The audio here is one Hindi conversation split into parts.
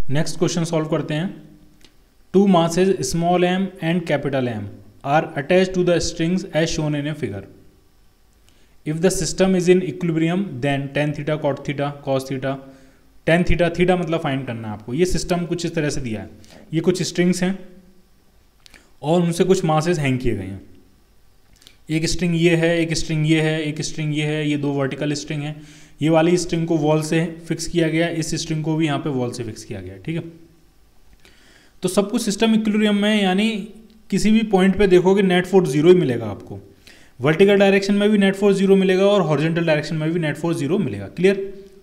नेक्स्ट क्वेश्चन सॉल्व करते हैं। To masses small m and capital M are attached to the strings as shown in a figure. If the system is in equilibrium then tan theta cot theta cos theta tan theta, theta मतलब फाइंड करना है आपको। ये सिस्टम कुछ इस तरह से दिया है, ये कुछ स्ट्रिंग्स हैं और उनसे कुछ मासेस हैंग किए गए हैं। एक स्ट्रिंग ये है, एक स्ट्रिंग ये है, एक स्ट्रिंग ये है, ये दो वर्टिकल स्ट्रिंग है। ये वाली स्ट्रिंग को वॉल से फिक्स किया गया, इस स्ट्रिंग को भी यहाँ पे वॉल से फिक्स किया गया, ठीक है। तो सब कुछ सिस्टम इक्विलिब्रियम में, यानी किसी भी पॉइंट पे देखोगे नेट फोर्स जीरो ही मिलेगा आपको। वर्टिकल डायरेक्शन में भी नेट फोर्स जीरो मिलेगा और हॉरिजॉन्टल डायरेक्शन में भी नेट फोर्स जीरो मिलेगा। क्लियर।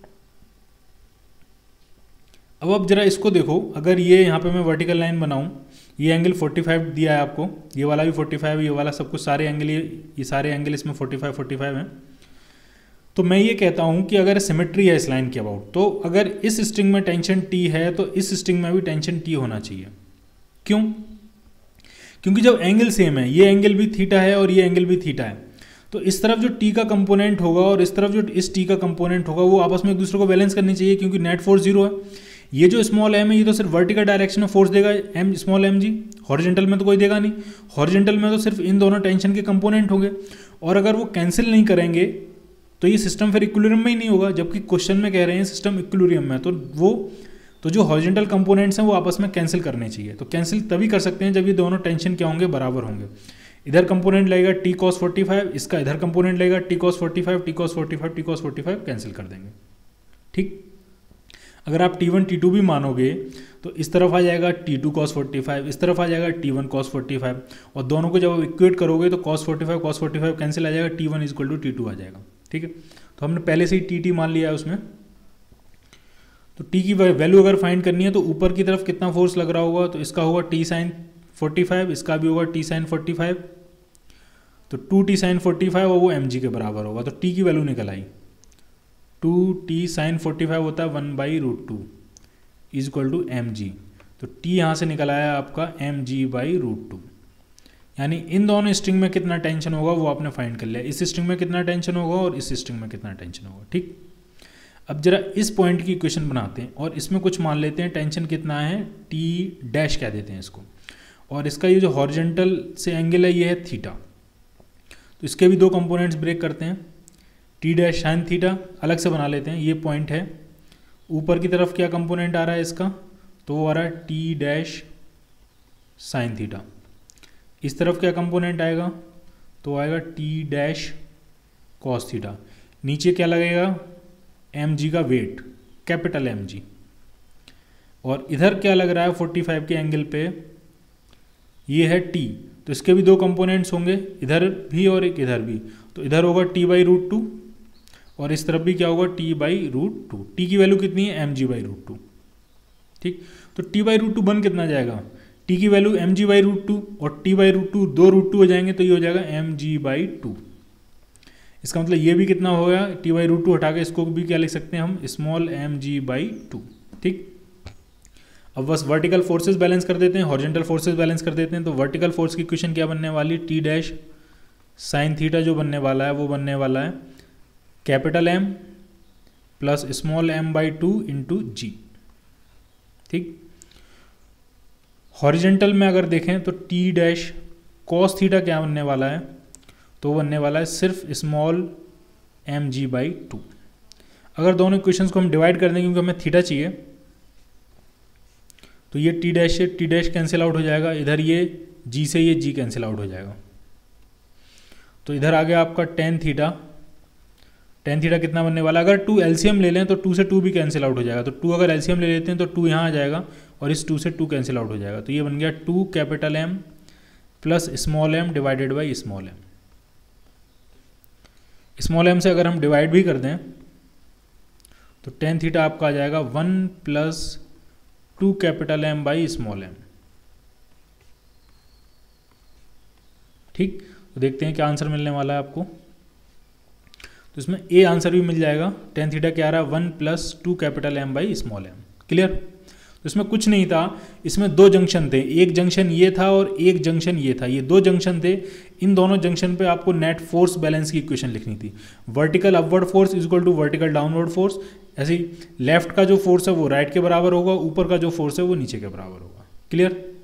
अब जरा इसको देखो, अगर ये यहाँ पे मैं वर्टिकल लाइन बनाऊँ, ये एंगल 45 दिया है आपको, ये वाला भी 45, ये वाला सब कुछ सारे एंगल, ये सारे एंगल इसमें 45 हैं। तो मैं ये कहता हूँ कि अगर सिमेट्री है इस लाइन के अबाउट, तो अगर इस स्ट्रिंग में टेंशन T है तो इस स्ट्रिंग में भी टेंशन T होना चाहिए। क्यों? क्योंकि जब एंगल सेम है, ये एंगल भी थीटा है और ये एंगल भी थीटा है, तो इस तरफ जो T का कंपोनेंट होगा और इस तरफ जो इस T का कंपोनेंट होगा वो आपस में एक दूसरे को बैलेंस करनी चाहिए, क्योंकि नेट फोर्स जीरो है। ये जो स्मॉल m है ये तो सिर्फ वर्टिकल डायरेक्शन में फोर्स देगा, m small m G, horizontal में तो कोई देगा नहीं। हॉरिजॉन्टल में तो सिर्फ इन दोनों टेंशन के कंपोनेंट होंगे, और अगर वो कैंसिल नहीं करेंगे तो ये सिस्टम फिर इक्विलिब्रियम में ही नहीं होगा। जबकि क्वेश्चन में कह रहे हैं सिस्टम इक्विलिब्रियम में, तो जो हॉरिजॉन्टल कंपोनेंट्स हैं वो आपस में कैंसिल करने चाहिए। तो कैंसिल तभी कर सकते हैं जब ये दोनों टेंशन क्या होंगे, बराबर होंगे। इधर कंपोनेंट लगेगा T cos 45, इसका इधर कंपोनेंट लगेगा T cos 45, T cos 45, T cos 45 cancel कर देंगे, ठीक। अगर आप T1 T2 भी मानोगे तो इस तरफ आ जाएगा T2 cos 45, इस तरफ आ जाएगा T1 cos 45, और दोनों को जब आप इक्वेट करोगे तो cos 45 कैंसिल आ जाएगा, T1 इक्वल टू T2 आ जाएगा, ठीक है। तो हमने पहले से ही T मान लिया है उसमें। तो T की वैल्यू अगर फाइंड करनी है तो ऊपर की तरफ कितना फोर्स लग रहा होगा, तो इसका होगा T sin 45, इसका भी होगा T sin 45, तो 2T sin 45 और वो mg के बराबर होगा। तो T की वैल्यू निकल आई, 2T sin 45 होता है 1/√2 इज इक्वल टू mg। तो T यहाँ से निकल आया आपका mg/√2, यानी इन दोनों स्ट्रिंग में कितना टेंशन होगा वो आपने फाइंड कर लिया। इस स्ट्रिंग में कितना टेंशन होगा और इस स्ट्रिंग में कितना टेंशन होगा, ठीक। अब जरा इस पॉइंट की इक्वेशन बनाते हैं और इसमें कुछ मान लेते हैं, टेंशन कितना है, T डैश कह देते हैं इसको, और इसका ये जो हॉरिजॉन्टल से एंगल है ये है थीटा। तो इसके भी दो कंपोनेंट्स ब्रेक करते हैं, T डैश साइन थीटा अलग से बना लेते हैं। ये पॉइंट है, ऊपर की तरफ क्या कंपोनेंट आ रहा है इसका, तो वो आ रहा है T डैश साइन थीटा। इस तरफ क्या कंपोनेंट आएगा, तो आएगा T डैश कॉस थीटा। नीचे क्या लगेगा, mg का वेट, कैपिटल mg, और इधर क्या लग रहा है 45 के एंगल पे, ये है T। तो इसके भी दो कंपोनेंट्स होंगे, इधर भी और एक इधर भी। तो इधर होगा T/√2 और इस तरफ भी क्या होगा T/√2। T की वैल्यू कितनी है, mg/√2, ठीक। तो T/√2 बन कितना जाएगा, T की वैल्यू mg/√2 और T/√2 दो √2 हो जाएंगे तो ये हो जाएगा mg/2। इसका मतलब ये भी कितना हो गया, T/√2 हटा के इसको भी क्या लिख सकते हैं हम, स्मॉल mg/2, ठीक। अब बस वर्टिकल फोर्सेस बैलेंस कर देते हैं, हॉरिजॉन्टल फोर्सेस बैलेंस कर देते हैं। तो वर्टिकल फोर्स की इक्वेशन क्या बनने वाली, T डैश साइन थीटा जो बनने वाला है वो बनने वाला है capital M plus small m/2 into G, ठीक। हॉरिजॉन्टल में अगर देखें तो T डैश कॉस थीटा क्या बनने वाला है, तो बनने वाला है सिर्फ स्मॉल mg/2। अगर दोनों इक्वेशंस को हम डिवाइड कर दें, क्योंकि हमें थीटा चाहिए, तो ये T डैश से T डैश कैंसिल आउट हो जाएगा, इधर ये G से ये G कैंसिल आउट हो जाएगा। तो इधर आ गया आपका tan थीटा। tan थीटा कितना बनने वाला, अगर 2 LCM ले लें तो 2 से 2 भी कैंसिल आउट हो जाएगा। तो 2 अगर LCM ले लेते हैं तो 2 यहाँ आ जाएगा और इस 2 से 2 कैंसिल आउट हो जाएगा। तो ये बन गया 2 capital M plus small m divided by small m। Small m से अगर हम डिवाइड भी कर दें तो tan थीटा आपका आ जाएगा 1 plus 2 capital M by small m, ठीक। तो देखते हैं क्या आंसर मिलने वाला है आपको। तो इसमें ए आंसर भी मिल जाएगा, tan थीटा क्या आ रहा है 1 plus 2 capital M by small m। Clear. तो इसमें कुछ नहीं था, इसमें दो जंक्शन थे, एक जंक्शन ये था और एक जंक्शन ये था, ये दो जंक्शन थे। इन दोनों जंक्शन पे आपको नेट फोर्स बैलेंस की इक्वेशन लिखनी थी। Vertical upward force is equal to vertical downward force, ऐसे ही लेफ्ट का जो फोर्स है वो राइट के बराबर होगा, ऊपर का जो फोर्स है वो नीचे के बराबर होगा। क्लियर।